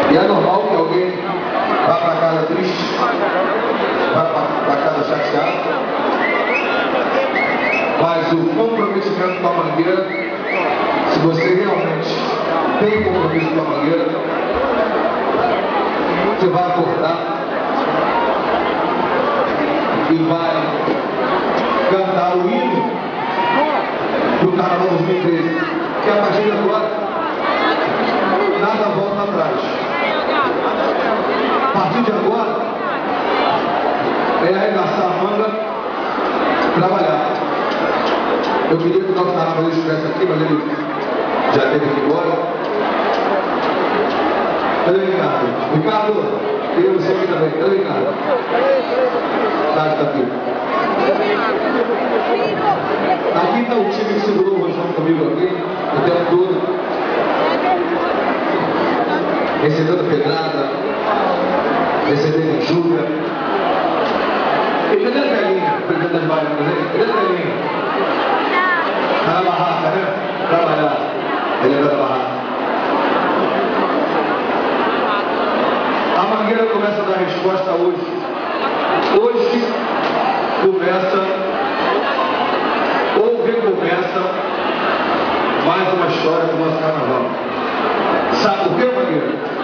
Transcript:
E é normal que alguém vá para casa triste, vá para casa chateado, mas o comprometimento com a Mangueira, se você realmente tem compromisso com a Mangueira, você vai acordar e vai cantar o hino do Carnaval 2013, que a partir de agora nada volta atrás. A partir de agora é arregaçar a manga, trabalhar. Eu queria que o nosso Carnaval estivesse aqui, mas ele já teve que ir embora. Cadê o Ricardo? Ricardo, queria você aqui também. Cadê o Ricardo? Está aqui. Aqui está o time que segurou o rojão comigo aqui, o tempo todo. Recebendo pedrada, recebendo injúria. E cadê a velhinha, presidente das baianas, hein? Cadê a velhinha? Está na barraca, né? Trabalhar. Ele é da barraca. A Mangueira começa a dar resposta hoje. Hoje começa, ou recomeça, mais uma história do nosso carnaval. Sabe por quê, Mangueira?